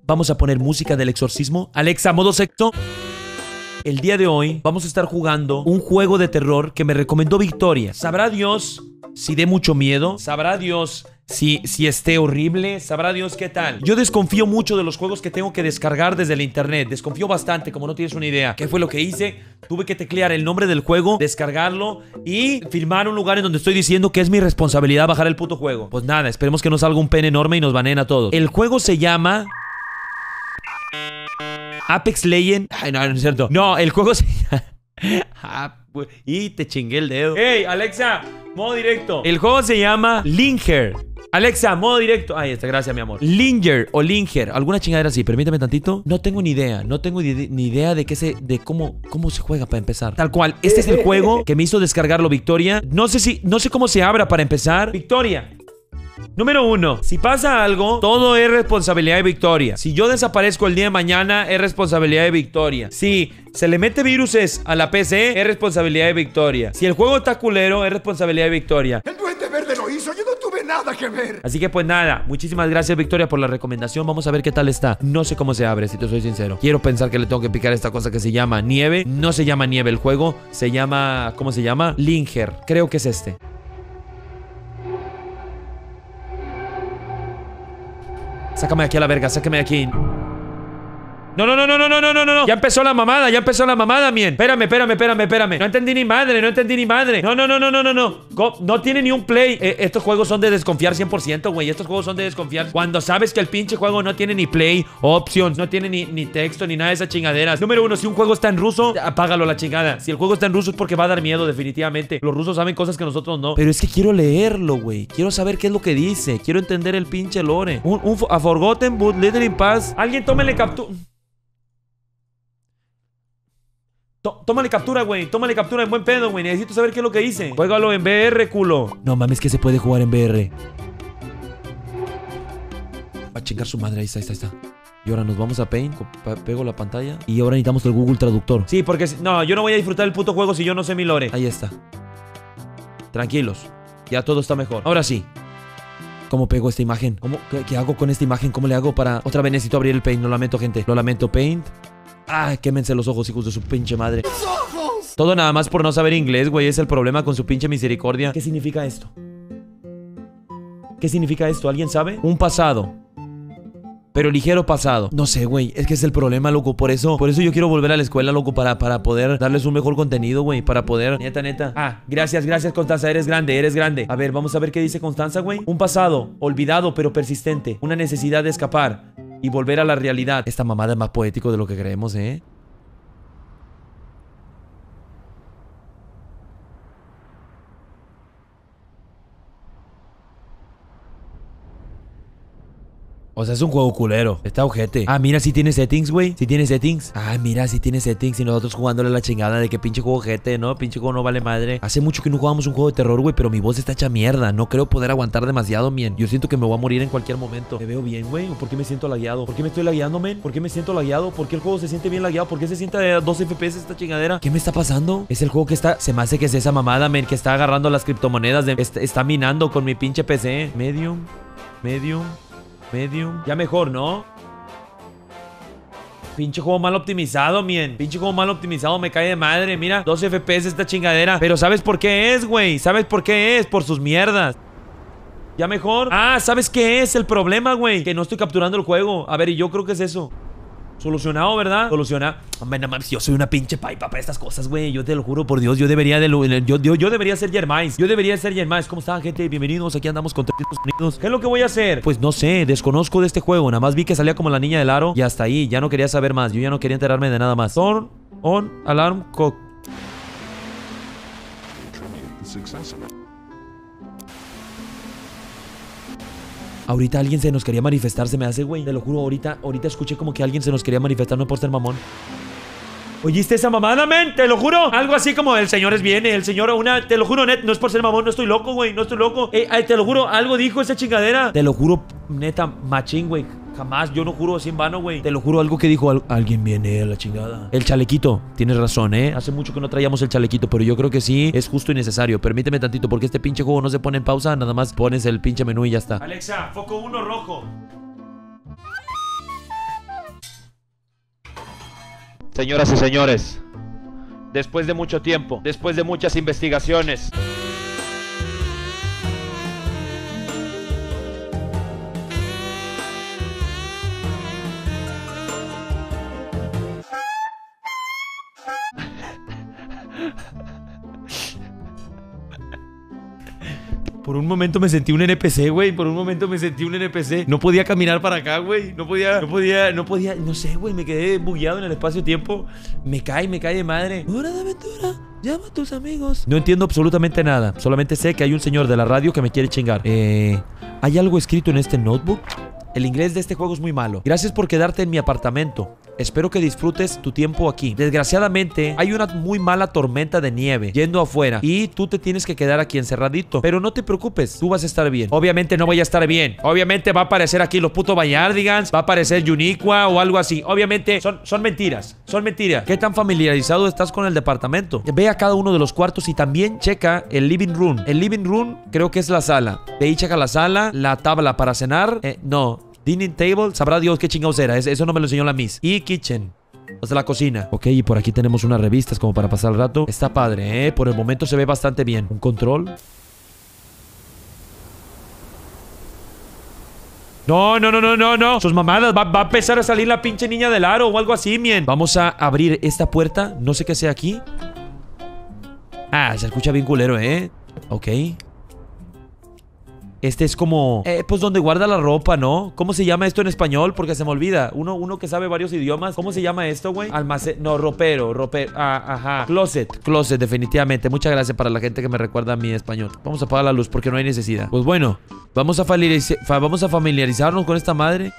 Vamos a poner música del exorcismo. Alexa, modo sexto. El día de hoy vamos a estar jugando un juego de terror que me recomendó Victoria. Sabrá Dios si dé mucho miedo. Sabrá Dios si esté horrible. Sabrá Dios qué tal. Yo desconfío mucho de los juegos que tengo que descargar desde el internet. Desconfío bastante, como no tienes una idea. ¿Qué fue lo que hice? Tuve que teclear el nombre del juego, descargarlo y firmar un lugar en donde estoy diciendo que es mi responsabilidad bajar el puto juego. Pues nada, esperemos que no salga un pene enorme y nos baneen a todos. El juego se llama Apex Legends. Ay, no, no es cierto. No, el juego se llama... Y te chingué el dedo. Hey, Alexa, modo directo. El juego se llama Linger. Alexa, modo directo. Ahí está, gracias, mi amor. Linger o Linger, alguna chingadera así. Permíteme tantito. No tengo ni idea. No tengo ni idea de cómo se juega para empezar. Tal cual. Este es el juego que me hizo descargarlo Victoria. No sé cómo se abra para empezar. Victoria. Número 1. Si pasa algo, todo es responsabilidad de Victoria. Si yo desaparezco el día de mañana, es responsabilidad de Victoria. Si se le mete viruses a la PC, es responsabilidad de Victoria. Si el juego está culero, es responsabilidad de Victoria. El Duende Verde lo hizo, yo no tuve nada que ver. Así que pues nada, muchísimas gracias Victoria por la recomendación. Vamos a ver qué tal está. No sé cómo se abre, si te soy sincero. Quiero pensar que le tengo que picar esta cosa que se llama nieve. No se llama nieve el juego, se llama... ¿Cómo se llama? Linger. Creo que es este. Sácame de aquí a la verga, sácame de aquí. No. Ya empezó la mamada, mien. Espérame. No entendí ni madre. No. No tiene ni un play. Estos juegos son de desconfiar 100%, güey. Estos juegos son de desconfiar. Cuando sabes que el pinche juego no tiene ni play, options, no tiene ni texto, ni nada de esas chingaderas. Número 1, si un juego está en ruso, apágalo a la chingada. Si el juego está en ruso es porque va a dar miedo, definitivamente. Los rusos saben cosas que nosotros no. Pero es que quiero leerlo, güey. Quiero saber qué es lo que dice. Quiero entender el pinche lore. A Forgotten But Littering Pass. Alguien tómele captura. Tómale captura, güey. Tómale captura en buen pedo, güey. Necesito saber qué es lo que hice. Juégalo en VR, culo. No mames, que se puede jugar en VR. Va a chingar su madre. Ahí está. Y ahora nos vamos a Paint. Pego la pantalla. Y ahora necesitamos el Google Traductor. Sí, porque... No, yo no voy a disfrutar el puto juego si yo no sé mi lore. Ahí está. Tranquilos. Ya todo está mejor. Ahora sí. ¿Cómo pego esta imagen? ¿Qué hago con esta imagen? ¿Cómo le hago para...? Otra vez necesito abrir el Paint. Lo lamento, gente. Lo lamento, Paint. ¡Ah! Quémense los ojos, hijos de su pinche madre. ¡Los ojos! Todo nada más por no saber inglés, güey. Es el problema con su pinche misericordia. ¿Qué significa esto? ¿Qué significa esto? ¿Alguien sabe? Un pasado. Pero ligero pasado. No sé, güey. Es que es el problema, loco. Por eso yo quiero volver a la escuela, loco. Para poder darles un mejor contenido, güey. Para poder... Neta. Ah, gracias, Constanza. Eres grande. A ver, vamos a ver qué dice Constanza, güey. Un pasado. Olvidado, pero persistente. Una necesidad de escapar y volver a la realidad. Esta mamada es más poético de lo que creemos, ¿eh? O sea, es un juego culero. Está ojete. Ah, mira, si tiene settings, güey. Si tiene settings. Ah, mira, si tiene settings. Y nosotros jugándole la chingada de que pinche juego ojete, ¿no? Pinche juego no vale madre. Hace mucho que no jugamos un juego de terror, güey. Pero mi voz está hecha mierda. No creo poder aguantar demasiado, men. Yo siento que me voy a morir en cualquier momento. ¿Me veo bien, güey? ¿O por qué me siento lagueado? ¿Por qué me estoy lagueando, men? ¿Por qué me siento lagueado? ¿Por qué el juego se siente bien lagueado? ¿Por qué se siente a 2 FPS esta chingadera? ¿Qué me está pasando? Es el juego que está... Se me hace que es esa mamada, men. Que está agarrando las criptomonedas. Está minando con mi pinche PC. Medium. Ya mejor, ¿no? Pinche juego mal optimizado, mien. Pinche juego mal optimizado, me cae de madre. Mira, 12 FPS esta chingadera. Pero ¿sabes por qué es, güey? ¿Sabes por qué es? Por sus mierdas. ¿Ya mejor? Ah, ¿sabes qué es el problema, güey? Que no estoy capturando el juego. A ver, y yo creo que es eso. Solucionado, ¿verdad? Soluciona. Hombre, no mames, yo soy una pinche paipa para estas cosas, güey. Yo te lo juro por Dios, yo debería yo debería ser Yermais. Yo debería ser Yermais. ¿Cómo están, gente? Bienvenidos, aquí andamos con 300 unidos. ¿Qué es lo que voy a hacer? Pues no sé, desconozco de este juego. Nada más vi que salía como la niña del aro y hasta ahí. Ya no quería saber más. Yo ya no quería enterarme de nada más. Turn on alarm clock. Ahorita alguien se nos quería manifestar, se me hace, güey. Te lo juro, ahorita escuché como que alguien se nos quería manifestar, no por ser mamón. ¿Oíste esa mamada, men? Te lo juro. Algo así como el señor es bien, el señor una... Te lo juro, net, no es por ser mamón, no estoy loco, güey, no estoy loco. Te lo juro, algo dijo esa chingadera. Te lo juro, neta, machín, güey. Jamás, yo no juro así en vano, güey. Te lo juro, algo que dijo alguien viene a la chingada. El chalequito, tienes razón, ¿eh? Hace mucho que no traíamos el chalequito, pero yo creo que sí es justo y necesario. Permíteme tantito, porque este pinche juego no se pone en pausa. Nada más pones el pinche menú y ya está. Alexa, foco 1 rojo. Señoras y señores, después de mucho tiempo, después de muchas investigaciones, por un momento me sentí un NPC, güey. Por un momento me sentí un NPC. No podía caminar para acá, güey. No podía. No sé, güey. Me quedé bugueado en el espacio-tiempo. Me cae de madre. Hora de aventura. Llama a tus amigos. No entiendo absolutamente nada. Solamente sé que hay un señor de la radio que me quiere chingar. ¿Hay algo escrito en este notebook? El inglés de este juego es muy malo. Gracias por quedarte en mi apartamento. Espero que disfrutes tu tiempo aquí. Desgraciadamente, hay una muy mala tormenta de nieve yendo afuera y tú te tienes que quedar aquí encerradito. Pero no te preocupes, tú vas a estar bien. Obviamente no voy a estar bien. Obviamente va a aparecer aquí los putos Bayardigans, va a aparecer Uniqua o algo así. Obviamente son mentiras. Son mentiras. ¿Qué tan familiarizado estás con el departamento? Ve a cada uno de los cuartos y también checa el living room. El living room creo que es la sala. Ve y checa la sala, la tabla para cenar. No. Dining table, sabrá Dios qué chingados era. Eso no me lo enseñó la Miss. Y kitchen, hasta la cocina. Ok, y por aquí tenemos unas revistas como para pasar el rato. Está padre, por el momento se ve bastante bien. Un control. No. Sus mamadas, va a empezar a salir la pinche niña del aro o algo así, mien. Vamos a abrir esta puerta. No sé qué sea aquí. Ah, se escucha bien culero, Ok. Este es como... pues donde guarda la ropa, ¿no? ¿Cómo se llama esto en español? Porque se me olvida. Uno que sabe varios idiomas. ¿Cómo se llama esto, güey? Almacén... No, ropero. Ajá. Closet, definitivamente. Muchas gracias para la gente que me recuerda a mi español. Vamos a apagar la luz porque no hay necesidad. Pues bueno, vamos a familiarizarnos con esta madre.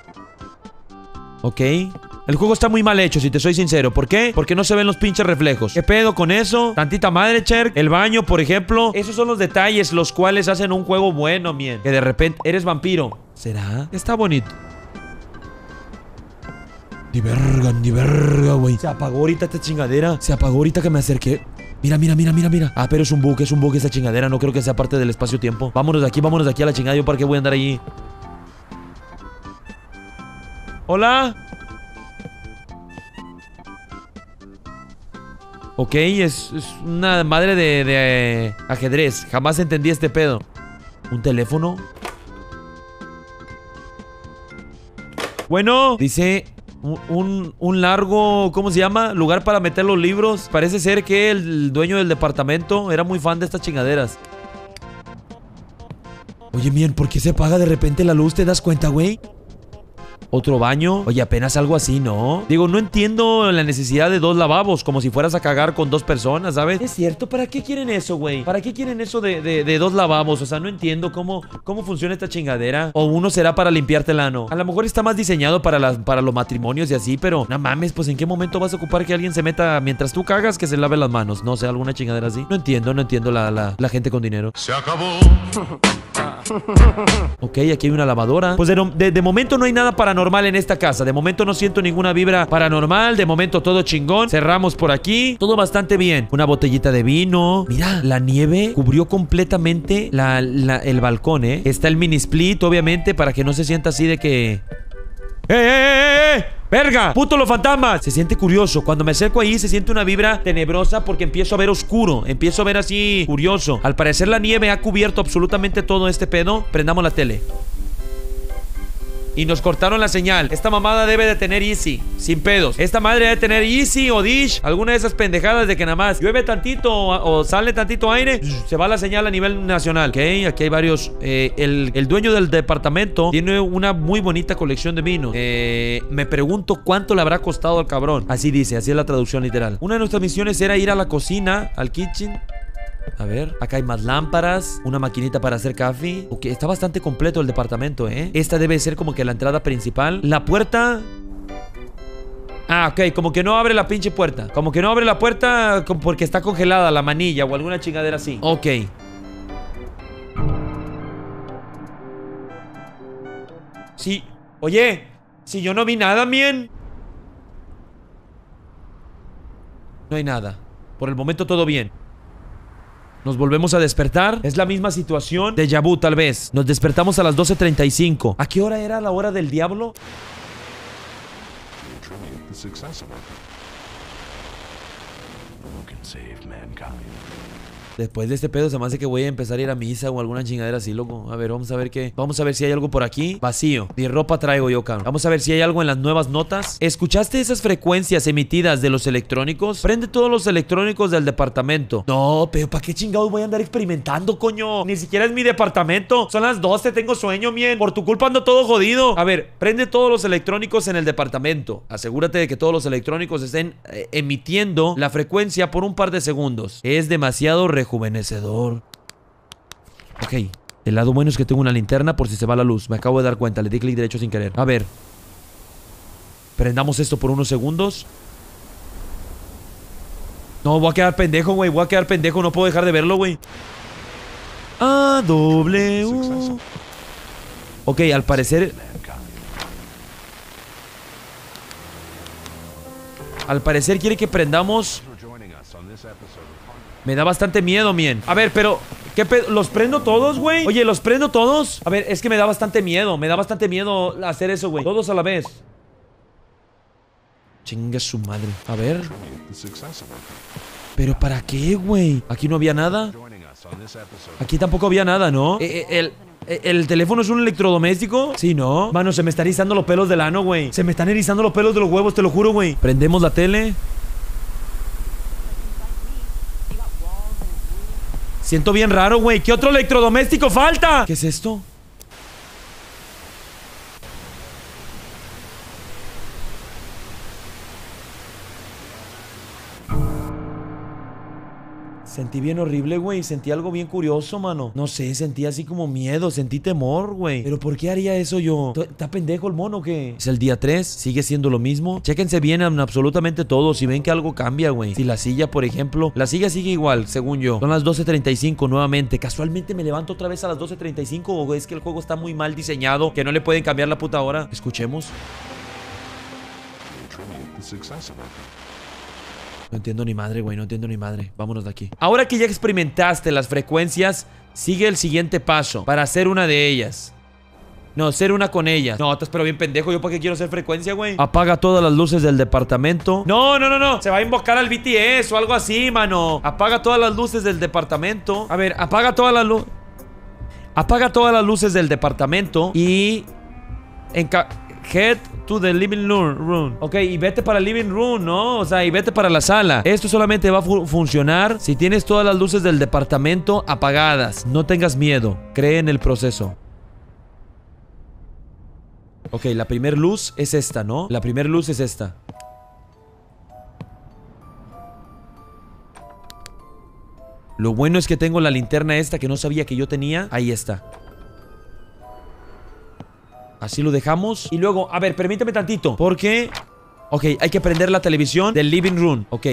Ok. El juego está muy mal hecho, si te soy sincero. ¿Por qué? Porque no se ven los pinches reflejos. ¿Qué pedo con eso? Tantita madre, Cherk. El baño, por ejemplo. Esos son los detalles los cuales hacen un juego bueno, mien. Que de repente eres vampiro. ¿Será? Está bonito. Ni verga, güey. Se apagó ahorita esta chingadera. Se apagó ahorita que me acerqué. Mira. Ah, pero es un bug esa chingadera. No creo que sea parte del espacio-tiempo. Vámonos de aquí a la chingada. ¿Yo para qué voy a andar allí? Hola. Ok, es una madre de ajedrez. Jamás entendí este pedo. ¿Un teléfono? Bueno, dice un largo... ¿Cómo se llama? Lugar para meter los libros. Parece ser que el dueño del departamento era muy fan de estas chingaderas. Oye, mien, ¿por qué se apaga de repente la luz? ¿Te das cuenta, güey? ¿Otro baño? Oye, apenas algo así, ¿no? Digo, no entiendo la necesidad de 2 lavabos. Como si fueras a cagar con 2 personas, ¿sabes? Es cierto, ¿para qué quieren eso, güey? ¿Para qué quieren eso de 2 lavabos? O sea, no entiendo cómo funciona esta chingadera. O uno será para limpiarte el ano. A lo mejor está más diseñado para los matrimonios y así, pero no mames, pues ¿en qué momento vas a ocupar que alguien se meta mientras tú cagas que se lave las manos? No sé, alguna chingadera así. No entiendo la gente con dinero. Se acabó. Ok, aquí hay una lavadora. Pues de momento no hay nada paranormal en esta casa. De momento no siento ninguna vibra paranormal. De momento todo chingón. Cerramos por aquí. Todo bastante bien. Una botellita de vino. Mira, la nieve cubrió completamente el balcón, Está el mini split, obviamente, para que no se sienta así de que... ¡Eh! ¡Verga! ¡Puto los fantasmas! Se siente curioso. Cuando me acerco ahí se siente una vibra tenebrosa porque empiezo a ver oscuro. Empiezo a ver así curioso. Al parecer la nieve ha cubierto absolutamente todo este pedo. Prendamos la tele. Y nos cortaron la señal. Esta mamada debe de tener Easy, sin pedos. Esta madre debe tener Easy o Dish. Alguna de esas pendejadas de que nada más llueve tantito o sale tantito aire, se va la señal a nivel nacional. Ok, aquí hay varios. El dueño del departamento tiene una muy bonita colección de vinos. Me pregunto cuánto le habrá costado al cabrón. Así dice, así es la traducción literal. Una de nuestras misiones era ir a la cocina, al kitchen. A ver, acá hay más lámparas. Una maquinita para hacer café. Ok, está bastante completo el departamento, Esta debe ser como que la entrada principal. La puerta... Ah, ok, como que no abre la pinche puerta. Como que no abre la puerta porque está congelada la manilla o alguna chingadera así. Ok. Sí. Oye, si yo no vi nada, mien. No hay nada. Por el momento todo bien. Nos volvemos a despertar. Es la misma situación. Déjà vu, tal vez. Nos despertamos a las 12:35. ¿A qué hora era la hora del diablo? Después de este pedo se me hace que voy a empezar a ir a misa o alguna chingadera así, loco. A ver, vamos a ver qué. Vamos a ver si hay algo por aquí. Vacío. Ni ropa traigo yo, cabrón. Vamos a ver si hay algo en las nuevas notas. ¿Escuchaste esas frecuencias emitidas de los electrónicos? Prende todos los electrónicos del departamento. No, pero ¿para qué chingados voy a andar experimentando, coño? Ni siquiera es mi departamento. Son las 12, tengo sueño, mien. Por tu culpa ando todo jodido. A ver, prende todos los electrónicos en el departamento. Asegúrate de que todos los electrónicos estén emitiendo la frecuencia por un par de segundos. Es demasiado rejuvenecedor. Ok, el lado bueno es que tengo una linterna por si se va la luz. Me acabo de dar cuenta, le di clic derecho sin querer. A ver, prendamos esto por unos segundos. No, voy a quedar pendejo, güey. Voy a quedar pendejo, no puedo dejar de verlo, güey. AW. Ok, al parecer quiere que prendamos. Me da bastante miedo, mien. A ver, pero ¿qué pedo? ¿Los prendo todos, güey? Oye, ¿los prendo todos? A ver, es que me da bastante miedo. Me da bastante miedo hacer eso, güey. Todos a la vez. Chinga su madre. A ver. ¿Pero para qué, güey? Aquí no había nada. Aquí tampoco había nada, ¿no? ¿El teléfono es un electrodoméstico? Sí, ¿no? Mano, se me están erizando los pelos del ano, güey. Se me están erizando los pelos de los huevos, te lo juro, güey. Prendemos la tele. Siento bien raro, güey. ¿Qué otro electrodoméstico falta? ¿Qué es esto? Sentí bien horrible, güey. Sentí algo bien curioso, mano. No sé, sentí así como miedo. Sentí temor, güey. ¿Pero por qué haría eso yo? ¿Está pendejo el mono o qué? Es el día 3. Sigue siendo lo mismo. Chéquense bien en absolutamente todo. Si ven que algo cambia, güey. Si la silla, por ejemplo. La silla sigue igual, según yo. Son las 12:35 nuevamente. Casualmente me levanto otra vez a las 12:35. O es que el juego está muy mal diseñado. Que no le pueden cambiar la puta hora. Escuchemos. No entiendo ni madre, güey, no entiendo ni madre. Vámonos de aquí. Ahora que ya experimentaste las frecuencias, sigue el siguiente paso para hacer una de ellas. No, ser una con ellas. No, estás pero bien pendejo. ¿Yo para qué quiero hacer frecuencia, güey? Apaga todas las luces del departamento. No, no, no, no. Se va a invocar al BTS o algo así, mano. Apaga todas las luces del departamento. A ver, apaga todas las luces. Apaga todas las luces del departamento y... Head to the living room. Ok, y vete para el living room, ¿no? O sea, y vete para la sala. Esto solamente va a funcionar si tienes todas las luces del departamento apagadas. No tengas miedo. Cree en el proceso. Ok, la primera luz es esta, ¿no? La primera luz es esta. Lo bueno es que tengo la linterna esta que no sabía que yo tenía. Ahí está. Así lo dejamos. Y luego, a ver, permíteme tantito. Porque... Ok, hay que prender la televisión del living room. Ok.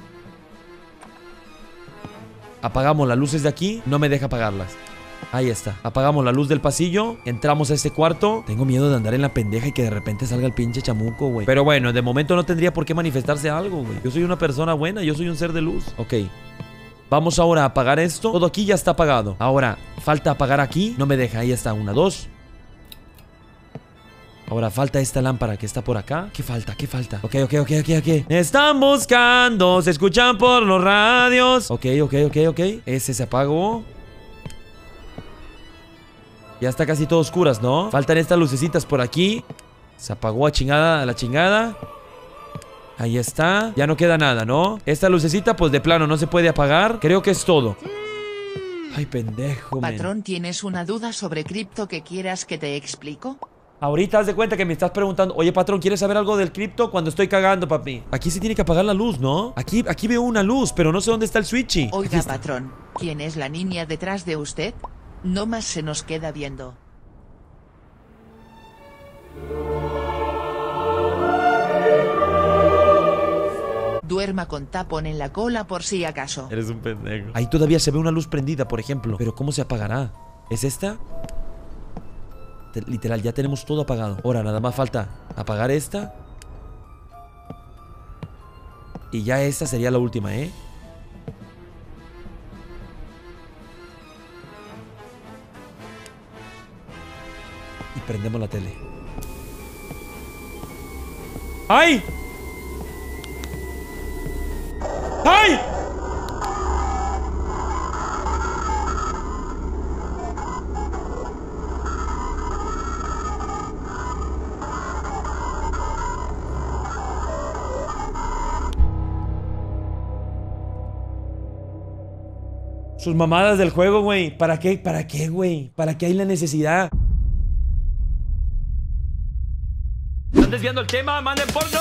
Apagamos las luces de aquí. No me deja apagarlas. Ahí está. Apagamos la luz del pasillo. Entramos a este cuarto. Tengo miedo de andar en la pendeja y que de repente salga el pinche chamuco, güey. Pero bueno, de momento no tendría por qué manifestarse algo, güey. Yo soy una persona buena. Yo soy un ser de luz. Ok. Vamos ahora a apagar esto. Todo aquí ya está apagado. Ahora, falta apagar aquí. No me deja. Ahí está. 1, 2. Ahora falta esta lámpara que está por acá. ¿Qué falta? ¿Qué falta? Ok. Están buscando, se escuchan por los radios. Ok. Ese se apagó. Ya está casi todo oscuras, ¿no? Faltan estas lucecitas por aquí. Se apagó a la chingada. Ahí está. Ya no queda nada, ¿no? Esta lucecita, pues de plano no se puede apagar. Creo que es todo. Ay, pendejo, Patrón, ¿tienes una duda sobre cripto que quieras que te explico? Ahorita haz de cuenta que me estás preguntando: oye, patrón, ¿quieres saber algo del cripto? Cuando estoy cagando, papi. Aquí se tiene que apagar la luz, ¿no? Aquí veo una luz, pero no sé dónde está el switchy. Oiga, patrón, ¿quién es la niña detrás de usted? No más se nos queda viendo. Duerma con tapón en la cola por si acaso. Eres un pendejo. Ahí todavía se ve una luz prendida, por ejemplo. Pero ¿cómo se apagará? ¿Es esta? Literal, ya tenemos todo apagado. Ahora nada más falta apagar esta. Y ya esta sería la última, ¿eh? Y prendemos la tele. ¡Ay! ¡Ay! Sus mamadas del juego, güey. ¿Para qué? ¿Para qué, güey? ¿Para qué hay la necesidad? ¿Están desviando el tema? ¡Manden porno!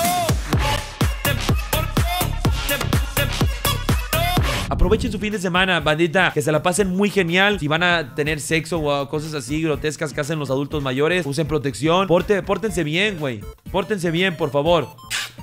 Aprovechen su fin de semana, bandita. Que se la pasen muy genial. Si van a tener sexo o cosas así grotescas que hacen los adultos mayores, usen protección. Pórtense bien, güey. Pórtense bien, por favor.